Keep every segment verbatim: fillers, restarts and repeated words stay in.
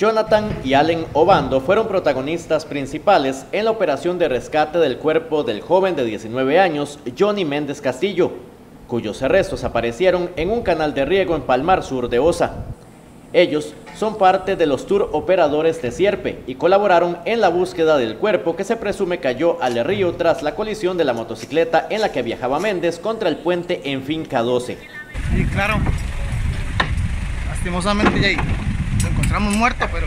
Jonathan y Allen Obando fueron protagonistas principales en la operación de rescate del cuerpo del joven de diecinueve años, Johnny Méndez Castillo, cuyos restos aparecieron en un canal de riego en Palmar Sur de Osa. Ellos son parte de los tour operadores de Sierpe y colaboraron en la búsqueda del cuerpo que se presume cayó al río tras la colisión de la motocicleta en la que viajaba Méndez contra el puente en Finca doce. Sí, claro. Lastimosamente ya lo encontramos muerto, pero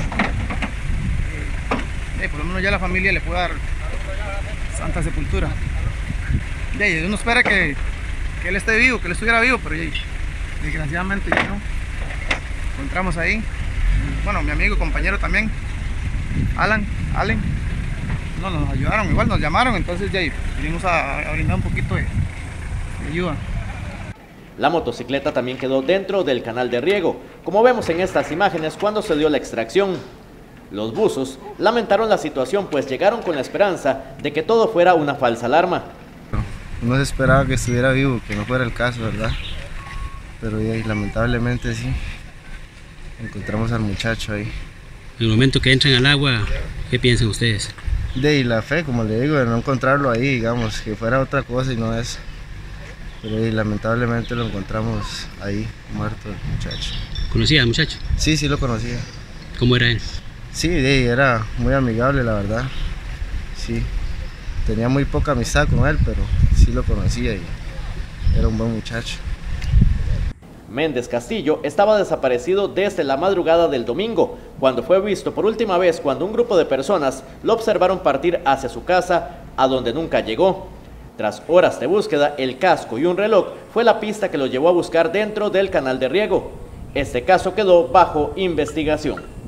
eh, eh, por lo menos ya la familia le puede dar santa sepultura. Ya, uno espera que, que él esté vivo, que él estuviera vivo, pero ya, desgraciadamente ya no. Encontramos ahí, bueno, mi amigo y compañero también, Alan, Allen, no, nos ayudaron, igual nos llamaron, entonces ya vinimos a, a brindar un poquito de, de ayuda. La motocicleta también quedó dentro del canal de riego, como vemos en estas imágenes cuando se dio la extracción. Los buzos lamentaron la situación, pues llegaron con la esperanza de que todo fuera una falsa alarma. No se esperaba que estuviera vivo, que no fuera el caso, ¿verdad? Pero ya, lamentablemente sí. Encontramos al muchacho ahí. En el momento que entran al agua, ¿qué piensan ustedes? De ahí la fe, como le digo, de no encontrarlo ahí, digamos, que fuera otra cosa y no eso. Pero ahí, lamentablemente lo encontramos ahí, muerto el muchacho. ¿Conocía al muchacho? Sí, sí lo conocía. ¿Cómo era él? Sí, de ahí, era muy amigable, la verdad. Sí, tenía muy poca amistad con él, pero sí lo conocía y era un buen muchacho. Méndez Castillo estaba desaparecido desde la madrugada del domingo, cuando fue visto por última vez cuando un grupo de personas lo observaron partir hacia su casa, a donde nunca llegó. Tras horas de búsqueda, el casco y un reloj fue la pista que lo llevó a buscar dentro del canal de riego. Este caso quedó bajo investigación.